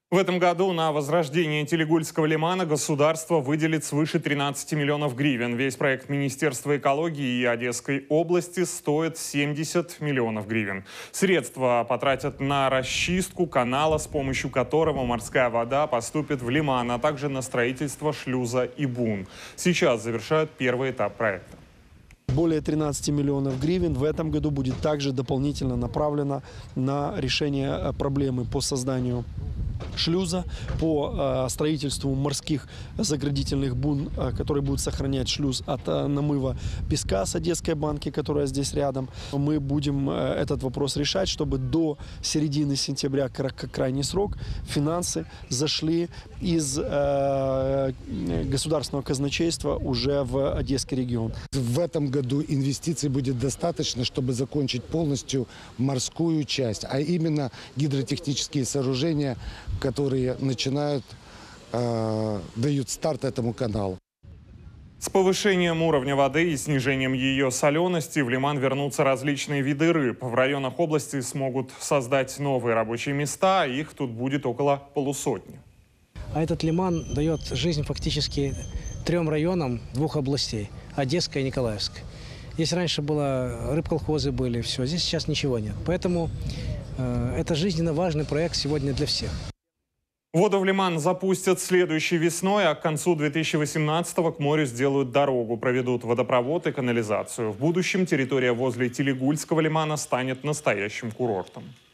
В этом году на возрождение Телегульского лимана государство выделит свыше 13 миллионов гривен. Весь проект Министерства экологии и Одесской области стоит 70 миллионов гривен. Средства потратят на расчистку канала, с помощью которого морская вода поступит в лиман, а также на строительство шлюза и бун. Сейчас завершают первый этап проекта. Более 13 миллионов гривен в этом году будет также дополнительно направлено на решение проблемы по созданию шлюза, по строительству морских заградительных бун, которые будут сохранять шлюз от намыва песка с Одесской банки, которая здесь рядом. Мы будем этот вопрос решать, чтобы до середины сентября, как крайний срок, финансы зашли из государственного казначейства уже в Одесский регион. В этом году инвестиций будет достаточно, чтобы закончить полностью морскую часть, а именно гидротехнические сооружения, которые дают старт этому каналу. С повышением уровня воды и снижением ее солености в лиман вернутся различные виды рыб. В районах области смогут создать новые рабочие места, их тут будет около полусотни. А этот лиман дает жизнь фактически 3 районам 2 областей – Одесской и Николаевской. Здесь раньше было рыбколхозы были, все, здесь сейчас ничего нет. Поэтому это жизненно важный проект сегодня для всех. Воду в лиман запустят следующей весной, а к концу 2018-го к морю сделают дорогу, проведут водопровод и канализацию. В будущем территория возле Телегульского лимана станет настоящим курортом.